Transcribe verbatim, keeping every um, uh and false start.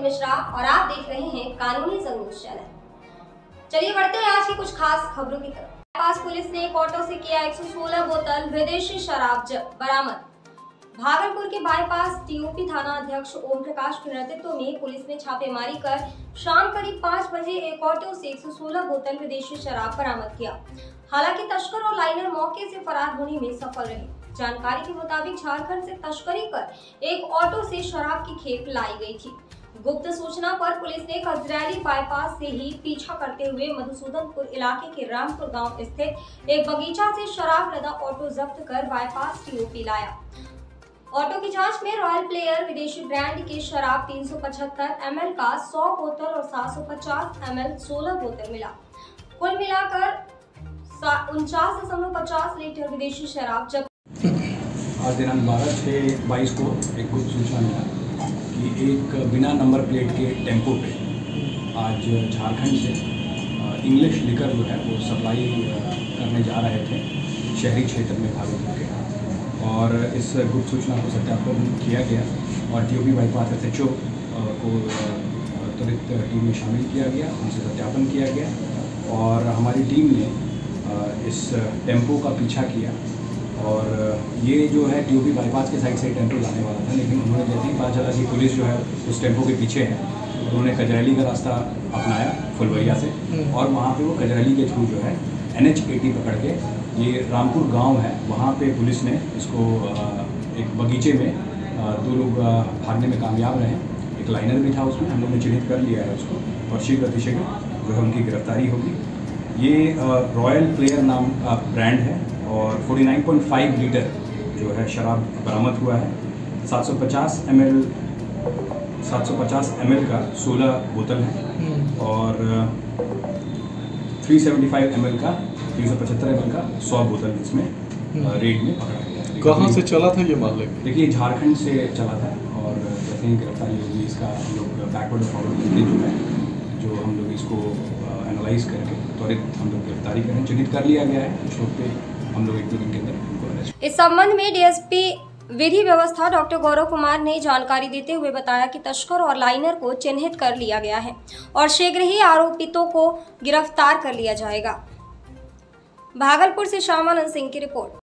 मिश्रा और आप देख रहे हैं कानूनी जंग न्यूज चैनल। चलिए बढ़ते हैं आज की कुछ खास खबरों की तरफ। बाईपास पुलिस ने एक ऑटो से किया एक सौ सोलह बोतल विदेशी शराब बरामद। भागलपुर के बाईपास टीओपी थाना अध्यक्ष ओम प्रकाश के नेतृत्व में पुलिस ने छापेमारी कर शाम करीब पाँच बजे एक ऑटो से एक सौ सोलह बोतल विदेशी शराब बरामद किया। हालांकि तस्कर और लाइनर मौके से फरार होने में सफल रहे। जानकारी के मुताबिक झारखंड से तस्करी कर एक ऑटो से शराब की खेप लाई गई थी। गुप्त सूचना पर पुलिस ने कजरैली बाईपास से ही पीछा करते हुए मधुसूदनपुर इलाके के रामपुर गांव स्थित एक बगीचा से शराब लदा ऑटो जब्त कर बाईपास टीओपी लाया। ऑटो की जांच में रॉयल प्लेयर विदेशी ब्रांड के शराब तीन सौ पचहत्तर एम एल का सौ बोतल और सात सौ पचास एम एल सोलह बोतल मिला। कुल मिलाकर उनचास दशमलव पचास लीटर विदेशी शराब जब्त। आज दिनांक बारह छः बाईस को एक गुप्त सूचना मिला कि एक बिना नंबर प्लेट के टेम्पो पे आज झारखंड से इंग्लिश लिकर जो है वो सप्लाई करने जा रहे थे शहरी क्षेत्र में भागलपुर के। और इस गुप्त सूचना को सत्यापन किया गया और टीओपी बाईपास एसएचओ को त्वरित टीम में शामिल किया गया, उनसे सत्यापन किया गया और हमारी टीम ने इस टेम्पो का पीछा किया। और ये जो है टीओपी बाईपास के साइड से टेम्पो लाने वाला था, लेकिन उन्होंने जैसे ही पता चला कि पुलिस जो है उस टेम्पो के पीछे है, उन्होंने कजरैली का रास्ता अपनाया फुलवैया से और वहाँ पे वो कजरैली के थ्रू जो है एन एच एटी पकड़ के ये रामपुर गांव है, वहाँ पे पुलिस ने इसको एक बगीचे में दो लोग भागने में कामयाब रहे। एक लाइनर भी था उसमें, हम लोग ने चिन्हित कर लिया है उसको और शीघ्र अतिशीघ्र जो है उनकी गिरफ्तारी होगी। ये रॉयल प्लेयर नाम का ब्रांड है और उनचास पॉइंट पाँच लीटर जो है शराब बरामद हुआ है। सात सौ पचास एम एल सात सौ पचास एम एल का सोलह बोतल है और तीन सौ पचहत्तर एम एल का तीन सौ पचहत्तर एम एल का सौ बोतल इसमें रेड में पकड़ा गया। कहाँ से चला था ये माल? देखिए झारखंड से चला था और जैसे ही गिरफ्तारी होगी इसका हम लोग बैकवर्ड और फॉरवर्ड जो है जो हम लोग इसको एनालाइज करके त्वरित हम लोग गिरफ्तारी करें, चिन्हित कर लिया गया है। कुछ लोग पे हम लोग एक दो दिन के अंदर उनको अरेस्ट। इस संबंध में डीएसपी विधि व्यवस्था डॉक्टर गौरव कुमार ने जानकारी देते हुए बताया कि तस्कर और लाइनर को चिन्हित कर लिया गया है और शीघ्र ही आरोपितों को गिरफ्तार कर लिया जाएगा। भागलपुर से श्यामानंद सिंह की रिपोर्ट।